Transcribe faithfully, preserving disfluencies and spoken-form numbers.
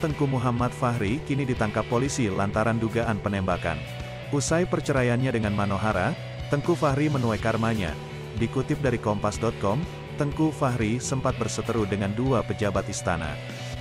Tengku Muhammad Fahri kini ditangkap polisi lantaran dugaan penembakan. Usai perceraiannya dengan Manohara, Tengku Fahri menuai karmanya. Dikutip dari kompas titik com, Tengku Fahri sempat berseteru dengan dua pejabat istana.